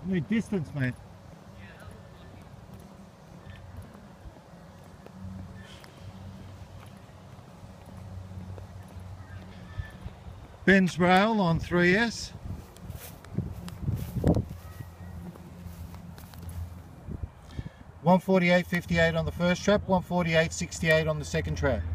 Need distance, mate. Ben's rail on 3S. $148.58 on the first trap, $148.68 on the second trap.